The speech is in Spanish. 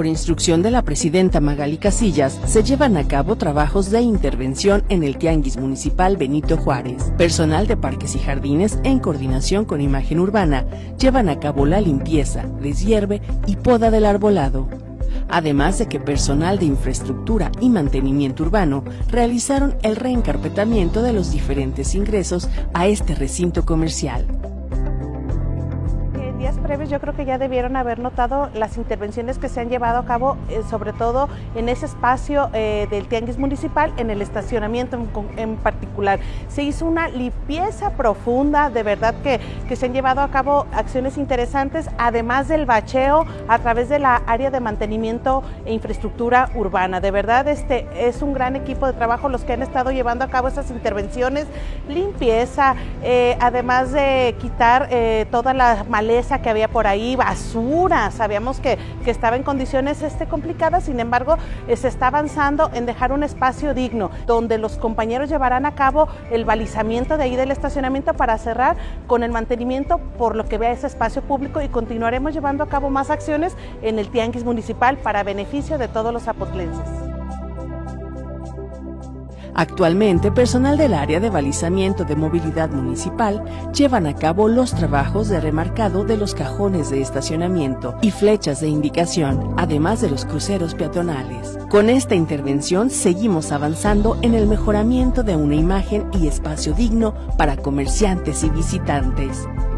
instrucción de la presidenta Magali Casillas, se llevan a cabo trabajos de intervención en el Tianguis Municipal Benito Juárez. Personal de Parques y Jardines, en coordinación con Imagen Urbana, llevan a cabo la limpieza, deshierve y poda del arbolado. Además de que personal de infraestructura y mantenimiento urbano realizaron el reencarpetamiento de los diferentes ingresos a este recinto comercial. Días previos yo creo que ya debieron haber notado las intervenciones que se han llevado a cabo, sobre todo en ese espacio del Tianguis Municipal, en el estacionamiento en particular. Se hizo una limpieza profunda, de verdad que se han llevado a cabo acciones interesantes, además del bacheo a través de la área de mantenimiento e infraestructura urbana. De verdad es un gran equipo de trabajo los que han estado llevando a cabo esas intervenciones, limpieza, además de quitar toda la maleza que había por ahí, basura. Sabíamos que estaba en condiciones complicadas, sin embargo se está avanzando en dejar un espacio digno, donde los compañeros llevarán a cabo el balizamiento de ahí del estacionamiento para cerrar con el mantenimiento por lo que vea ese espacio público, y continuaremos llevando a cabo más acciones en el Tianguis Municipal para beneficio de todos los zapotlenses. Actualmente, personal del área de balizamiento de movilidad municipal llevan a cabo los trabajos de remarcado de los cajones de estacionamiento y flechas de indicación, además de los cruceros peatonales. Con esta intervención seguimos avanzando en el mejoramiento de una imagen y espacio digno para comerciantes y visitantes.